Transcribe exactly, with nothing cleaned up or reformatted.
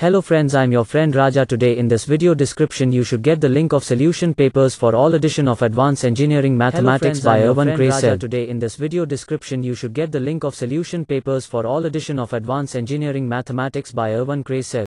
Hello friends, I'm your friend Raja. Today in this video description you should get the link of solution papers for all edition of Advanced Engineering Mathematics by ERWIN KREYZIG. Today in this video description you should get the link of solution papers for all edition of Advanced Engineering Mathematics by ERWIN KREYZIG.